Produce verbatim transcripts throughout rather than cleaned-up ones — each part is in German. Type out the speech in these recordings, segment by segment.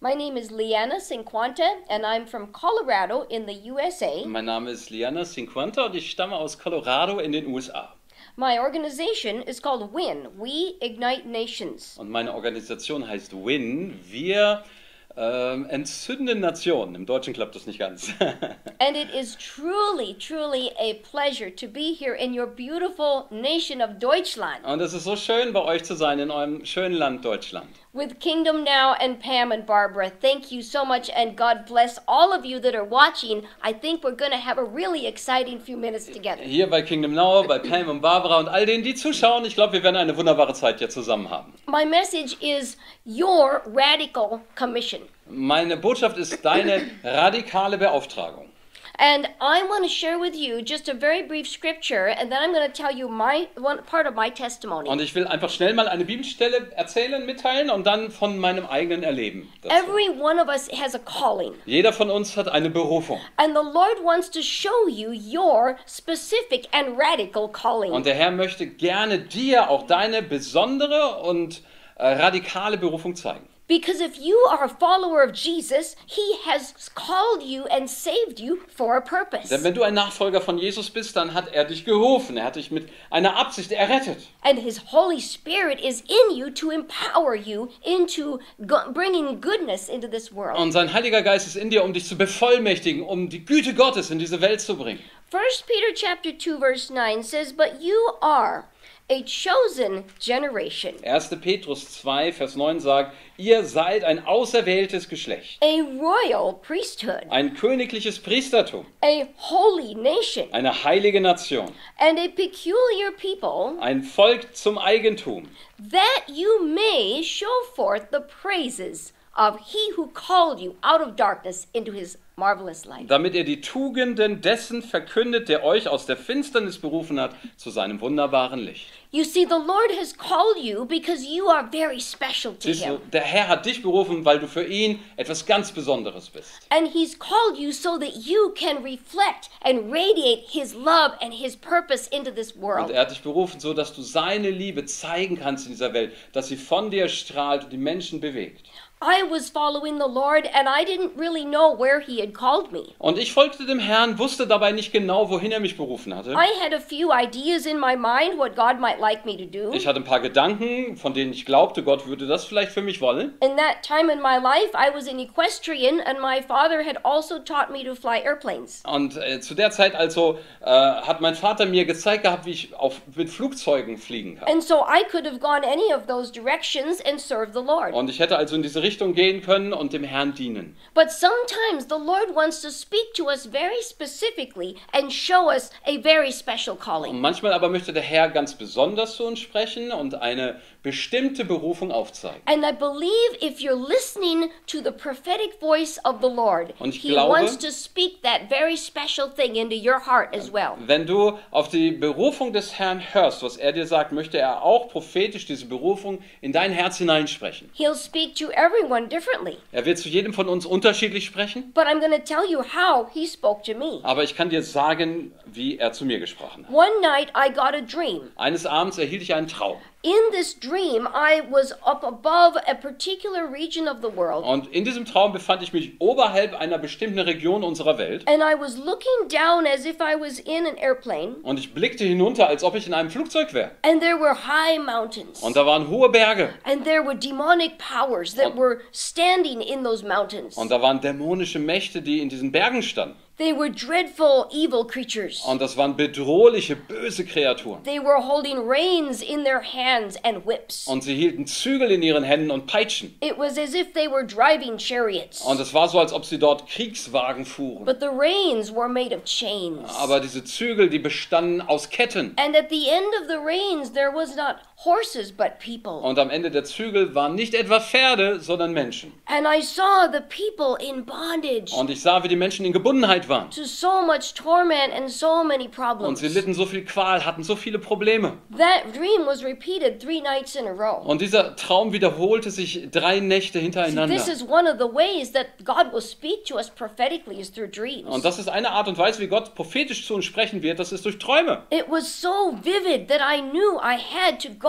My name is Liana Cinquanta and I'm from Colorado in the U S A. Mein Name ist Liana Cinquanta und ich stamme aus Colorado in den U S A. My organization is called WIN, We Ignite Nations. Und meine Organisation heißt WIN, wir ähm, entzünden Nationen. Im Deutschen klappt das nicht ganz. And it is truly, truly a pleasure to be here in your beautiful nation of Deutschland. Und es ist so schön, bei euch zu sein, in eurem schönen Land Deutschland. With Kingdom Now and Pam and Barbara, thank you so much and God bless all of you that are watching. I think we're going to have a really exciting few minutes together. Hier bei Kingdom Now, bei Pam und Barbara und all denen, die zuschauen, ich glaube, wir werden eine wunderbare Zeit hier zusammen haben. My message is your radical commission. Meine Botschaft ist deine radikale Beauftragung. And I want to share with you just a very brief scripture, and then I'm going to tell you my one part of my testimony. Und ich will einfach schnell mal eine Bibelstelle erzählen, mitteilen und dann von meinem eigenen Erleben dazu. Every one of us has a calling. Jeder von uns hat eine Berufung. And the Lord wants to show you your specific and radical calling. Und der Herr möchte gerne dir auch deine besondere und äh, radikale Berufung zeigen. Because if you are a follower of Jesus, He has called you and saved you for a purpose. Denn wenn du ein Nachfolger von Jesus bist, dann hat er dich gerufen. Er hat dich mit einer Absicht errettet. And His Holy Spirit is in you to empower you into go- bringing goodness into this world. Und sein Heiliger Geist ist in dir, um dich zu bevollmächtigen, um die Güte Gottes in diese Welt zu bringen. First Peter chapter two verse nine says, "But you are a chosen generation, erster Petrus zwei, Vers neun sagt, ihr seid ein auserwähltes Geschlecht, a royal priesthood, ein königliches Priestertum, a holy nation, eine heilige Nation, and a peculiar people, ein Volk zum Eigentum, that you may show forth the praises of He who called you out of darkness into His marvelous light." damit ihr die Tugenden dessen verkündet, der euch aus der Finsternis berufen hat, zu seinem wunderbaren Licht. You see, the Lord has called you because you are very special to Siehst du, Him. der Herr hat dich berufen, weil du für ihn etwas ganz Besonderes bist. And He's called you so that you can reflect and radiate His love and His purpose into this Und world. er hat dich berufen, so dass du seine Liebe zeigen kannst in dieser Welt, dass sie von dir strahlt und die Menschen bewegt. I was following the Lord and I didn't really know where He had called me. Und ich folgte dem Herrn, wusste dabei nicht genau, wohin er mich berufen hatte. I had a few ideas in my mind what God might like me to do. Ich hatte ein paar Gedanken, von denen ich glaubte, Gott würde das vielleicht für mich wollen. In that time in my life, I was an equestrian and my father had also taught me to fly airplanes. Und äh, zu der Zeit also äh, hat mein Vater mir gezeigt gehabt, wie ich auf, mit Flugzeugen fliegen kann. And so I could have gone any of those directions and served the Lord. Und ich hätte also in diese Richtung gehen können und dem Herrn dienen. But sometimes the Lord wants to speak to us very specifically and show us a very special Und calling. manchmal aber möchte der Herr ganz besonders zu uns sprechen und eine bestimmte Berufung aufzeigen. And I believe if you're listening to the prophetic voice of the Lord, Und ich He glaube- wants to speak that very special thing into your heart as well. Wenn du auf die Berufung des Herrn hörst, was er dir sagt, möchte er auch prophetisch diese Berufung in dein Herz hineinsprechen. He'll speak to everyone differently. Er wird zu jedem von uns unterschiedlich sprechen, But I'm going to tell you how He spoke to me. aber ich kann dir sagen, wie er zu mir gesprochen hat. One night I got a dream. Eines Abends erhielt ich einen Traum. In this dream, I was up above a particular region of the world, Und in diesem Traum befand ich mich oberhalb einer bestimmten Region unserer Welt. and I was looking down as if I was in an airplane, Und ich blickte hinunter, als ob ich in einem Flugzeug wäre. and there were high mountains, Und da waren hohe Berge. and there were demonic powers that Und- were standing in those mountains. Und da waren dämonische Mächte, die in diesen Bergen standen. They were dreadful, evil creatures. Und das waren bedrohliche, böse Kreaturen. They were holding reins in their hands and whips. Und sie hielten Zügel in ihren Händen und Peitschen. It was as if they were driving chariots, Und es war so, als ob sie dort Kriegswagen fuhren. but the reins were made of chains. Aber diese Zügel, die bestanden aus Ketten. And at the end of the reins, there was not horses, but people. Und am Ende der Zügel waren nicht etwa Pferde, sondern Menschen. And I saw the people in bondage Und ich sah, wie die Menschen in Gebundenheit waren. to so much torment and so many Und problems. sie litten so viel Qual, hatten so viele Probleme. That dream was repeated three nights in a row. Und dieser Traum wiederholte sich drei Nächte See, hintereinander. this is one of the ways that God will speak to us prophetically is through dreams. Und das ist eine Art und Weise, wie Gott prophetisch zu uns sprechen wird, das ist durch Träume. It was so vivid that I knew I had to go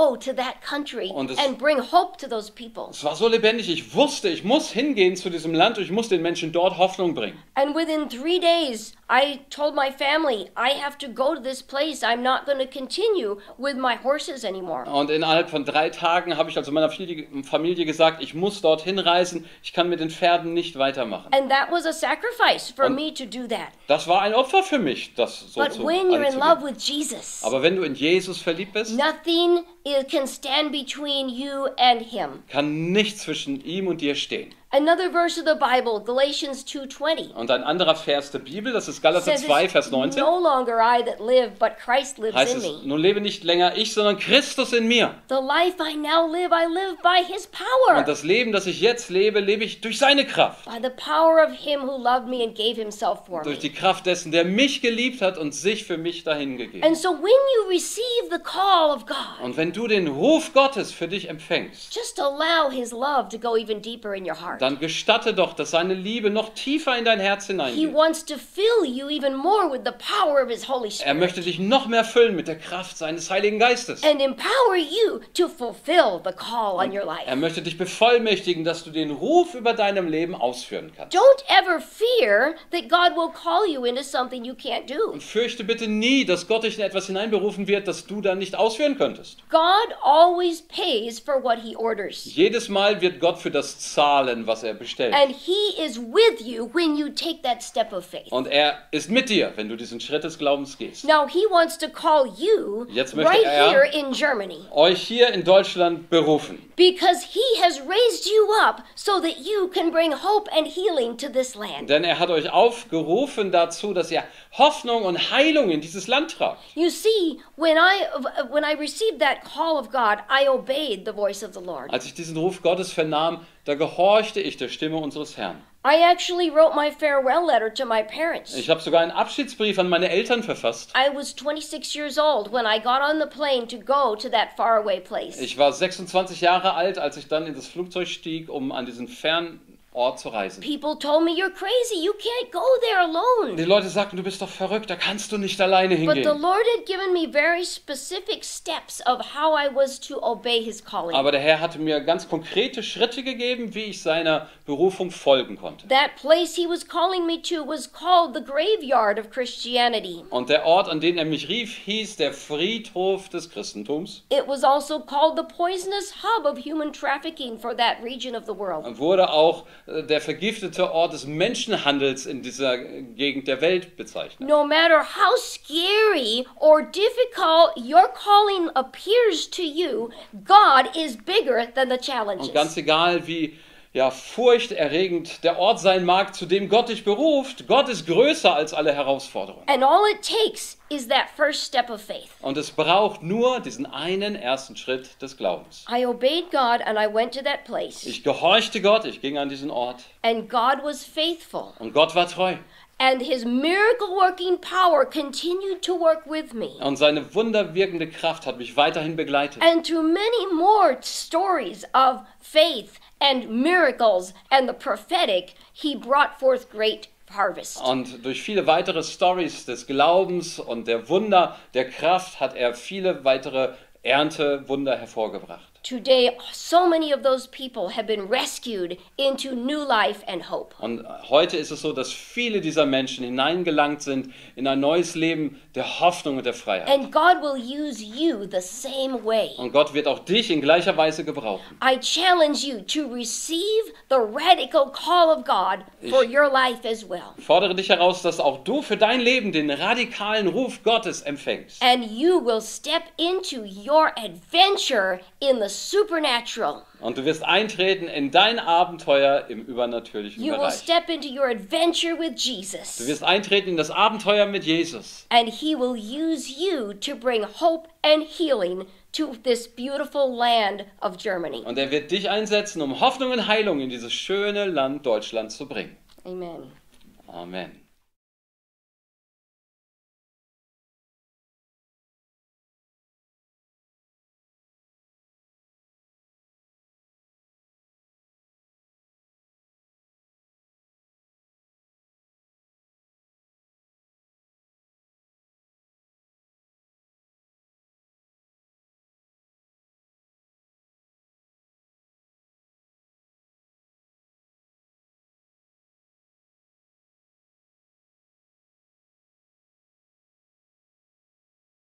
go to that country Und es- and bring hope to those people. Es war so lebendig, ich wusste, ich muss hingehen zu diesem Land und ich muss den Menschen dort Hoffnung bringen. And within three days, I told my family, I have to go to this place. I'm not going to continue with my horses anymore. Und innerhalb von drei Tagen habe ich also meiner Familie Familie gesagt, ich muss dorthin reisen, ich kann mit den Pferden nicht weitermachen. And that was a sacrifice for Und- me to do that. Das war ein Opfer für mich, das so But zu when you're in love anzugehen. with Jesus, Aber wenn du in Jesus verliebt bist, nothing i- can stand between you and him. kann nichts zwischen ihm und dir stehen. Another verse of the Bible, Galatians two twenty, Und ein anderer Vers der Bibel, das ist Galater says zwei, it's Vers neunzehn, no longer I that live, but Christ lives heißt in es, me. nun lebe nicht länger ich, sondern Christus in mir. The life I now live, I live by his power. Und das Leben, das ich jetzt lebe, lebe ich durch seine Kraft. By the power of him who loved me and gave himself for Durch me. die Kraft dessen, der mich geliebt hat und sich für mich dahingegeben. And so when you receive the call of God, Und wenn du den Ruf Gottes für dich empfängst, just allow his love to go even deeper in your heart. dann gestatte doch, dass seine Liebe noch tiefer in dein Herz He hineingeht. wants to fill you even more with the power of his Holy Er Spirit möchte dich noch mehr füllen mit der Kraft seines Heiligen Geistes. and empower you to fulfill the call on your life. Er möchte dich bevollmächtigen, dass du den Ruf über deinem Leben ausführen kannst. Don't ever fear that God will call you into something you can't do. Und fürchte bitte nie, dass Gott dich in etwas hineinberufen wird, das du dann nicht ausführen könntest. God always pays for what he orders. Jedes Mal wird Gott für das zahlen, was er bestellt. And he is with you when you take that step of faith. Und er ist mit dir, wenn du diesen Schritt des Glaubens gehst. Now he wants to call you Jetzt möchte right er- here in Germany Euch hier in Deutschland berufen. because he has raised you up so that you can bring hope and healing to this land. Denn er hat euch aufgerufen dazu, dass ihr Hoffnung und Heilung in dieses Land tragt. You see, when I when I received that call of God, I obeyed the voice of the Lord. Als ich diesen Ruf Gottes vernahm, da gehorchte ich der Stimme unseres Herrn. I actually wrote my farewell letter to my parents. Ich habe sogar einen Abschiedsbrief an meine Eltern verfasst. I was twenty-six years old when I got on the plane to go to that faraway place. Ich war sechsundzwanzig Jahre alt, als ich dann in das Flugzeug stieg, um an diesen fernen Ort zu reisen. People told me, "You're crazy. You can't go there alone." Die Leute sagten, du bist doch verrückt, da kannst du nicht alleine But the hingehen. Lord had given me very specific steps of how I was to obey his calling. Aber der Herr hatte mir ganz konkrete Schritte gegeben, wie ich seiner Berufung folgen konnte. That place he was calling me to was called the graveyard of Christianity. Und der Ort, an den er mich rief, hieß der Friedhof des Christentums. It was also called the poisonous hub of human trafficking for that region of the world. Und wurde auch äh, der vergiftete Ort des Menschenhandels in dieser Gegend der Welt bezeichnet. No matter how scary or difficult your calling appears to you, God is bigger than the Und challenges. ganz egal, wie ja, furchterregend der Ort sein mag, zu dem Gott dich beruft, Gott ist größer als alle Herausforderungen. And all it takes is that first step of faith. Und es braucht nur diesen einen ersten Schritt des Glaubens. I obeyed God and I went to that place. Ich gehorchte Gott, ich ging an diesen Ort And God was faithful. und Gott war treu. And his miracle working power continued to work with me. Und seine wunderwirkende Kraft hat mich weiterhin begleitet. And through many more stories of faith and miracles and the prophetic, he brought forth great harvest. Und durch viele weitere Stories des Glaubens und der Wunder, der Kraft, hat er viele weitere Erntewunder hervorgebracht. Today, so many of those people have been rescued into new life and hope. Und heute ist es so, dass viele dieser Menschen hineingelangt sind in ein neues Leben der Hoffnung und der Freiheit. And God will use you the same way. Und Gott wird auch dich in gleicher Weise gebrauchen. I challenge you to receive the radical call of God for your life as well. Ich fordere dich heraus, dass auch du für dein Leben den radikalen Ruf Gottes empfängst. And you will step into your adventure in the supernatural. Und du wirst eintreten in dein Abenteuer im übernatürlichen You will Bereich. step into your adventure with Du Jesus. wirst eintreten in das Abenteuer mit Jesus. And he will use you to bring hope and healing to this beautiful land of Germany. Und er wird dich einsetzen, um Hoffnung und Heilung in dieses schöne Land Deutschland zu bringen. Amen. Amen.